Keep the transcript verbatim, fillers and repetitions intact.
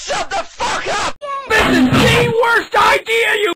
Shut the fuck up! This is the worst idea you